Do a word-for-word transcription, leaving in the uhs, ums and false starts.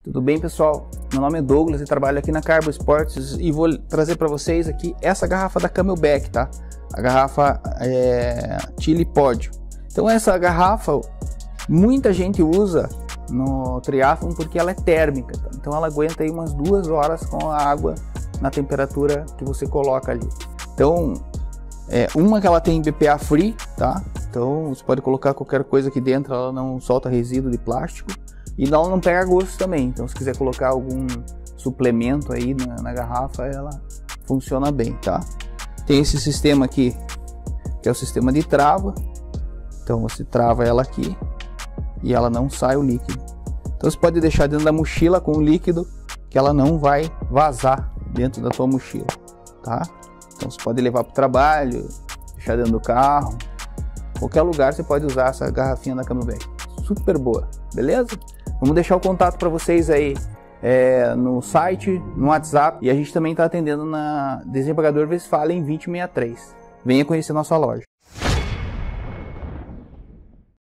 Tudo bem, pessoal? Meu nome é Douglas e trabalho aqui na Carbo Sports e vou trazer para vocês aqui essa garrafa da Camelback, tá? A garrafa é, Chili Pódio. Então essa garrafa muita gente usa no triatlon porque ela é térmica, tá? Então ela aguenta aí umas duas horas com a água na temperatura que você coloca ali. Então é, uma que ela tem B P A free, tá? Então você pode colocar qualquer coisa aqui dentro, ela não solta resíduo de plástico. E ela não pega gosto também, então se quiser colocar algum suplemento aí na, na garrafa, ela funciona bem, tá? Tem esse sistema aqui, que é o sistema de trava. Então você trava ela aqui e ela não sai o líquido. Então você pode deixar dentro da mochila com o líquido, que ela não vai vazar dentro da tua mochila, tá? Então você pode levar para o trabalho, deixar dentro do carro, qualquer lugar você pode usar essa garrafinha da Camelback. Super boa, beleza? Vamos deixar o contato para vocês aí é, no site, no WhatsApp, e a gente também está atendendo na Desembargador Westphalen vinte e sessenta e três. Venha conhecer nossa loja.